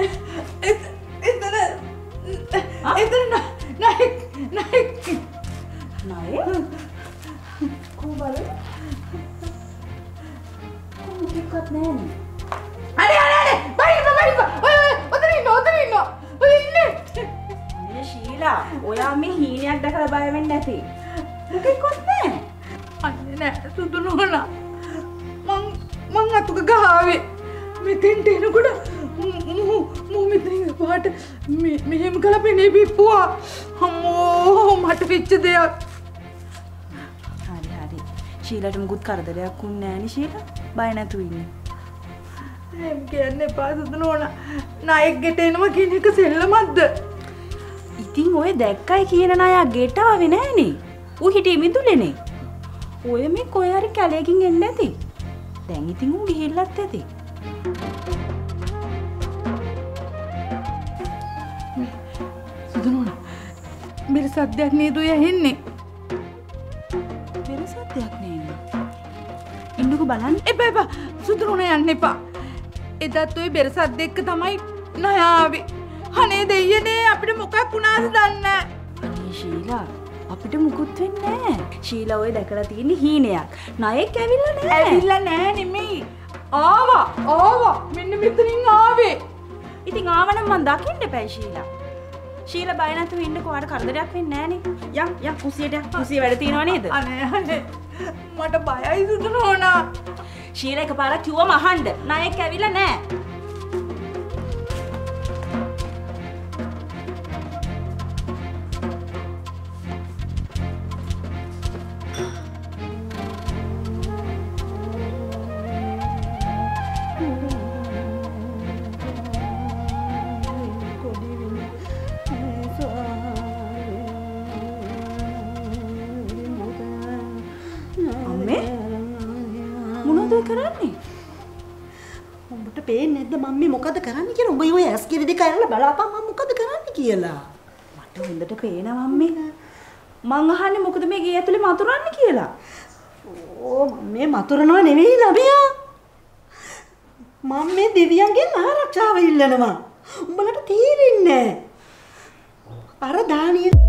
ඔයා මේ හීනයක් දැකලා බය වෙන්නේ නැති. මොකෙක්වත් නැහැ. අනේ නෑ සුදු නෝනා. මං අතුක ගහාවේ. මෙතෙන්ට එනකොට මූ මෙතනින් පාට මෙහෙම කළා පෙනේ පිප්පුවා. අම්මෝ මට වෙච්ච දෙයක්. හරි. ශීලාට මුකුත් කරදරයක් වුන්නේ නැහැ නේ ශීලා. බය නැතුව ඉන්නේ. එහෙම කියන්න එපා සුදු නෝනා. නායක ගෙට එනවා කියන එක සෙල්ලමක්ද? ඉතින් ඔය දැක්කයි කියන නායා ගෙට ආවේ නෑනේ. ඌ හිටියේ මිදුලේනේ. ඔය මේ කොහේ හරි කැලේකින් එන්නේ නැති. දැන් ඉතින් ඌ ගිහිල්ලත් ඇති. සුදු නෝනා. මෙර සද්දයක් නේද ඔය ඇහෙන්නේ? මෙර සද්දයක් නේන්නේ. ඉන්නකෝ බලන්න. එපා සුදු නෝනා යන්න එපා. එදත් ඔය බෙර සද්ද එක්ක තමයි නයා ආවේ. අනේ දෙයියනේ අපිට මොකක් වුණාද දන්නේ නැහැ. අනේ ශීලා අපිට මුකුත් වෙන්නේ නැහැ. ශීලා ඔය දැකලා තියෙන හීනයක්. ණයෙක් ඇවිල්ලා නැහැ. ඇවිල්ලා නැහැ නෙමෙයි. ආවා. මෙන්න මෙතනින් ආවේ. ඉතින් ආවනම් මං දකින්න එපා ශීලා. ශීලා බය නැතුව ඉන්නකෝ ආට කරදරයක් වෙන්නේ නැහනේ. යම් කුසියට යම්. කුසිය වැඩ තියනවා නේද? අනේ මට බයයි සුදු නෝනා. ශීලා එකපාරක් කිව්වම අහන්න. ණයෙක් ඇවිල්ලා නැහැ. කරන්නේ උඹට පේන්නේ නැද්ද මම මේ මොකද කරන්නේ කියලා? උඹ ඔය ඇස් කිරි දෙක අරලා බලපන් මම මොකද කරන්නේ කියලා. මට හොඳට පේනවා මම්මේ. මං අහන්නේ මොකද මේ ගේ ඇතුලේ මතුරන්නේ කියලා. ඕ මම මේ මතුරනව නෙවෙයි ළමයා. මම මේ දෙවියන්ගෙන් ආරක්ෂාව ඉල්ලනවා. උඹලට තේරෙන්නේ නැහැ. අර දානියෙල්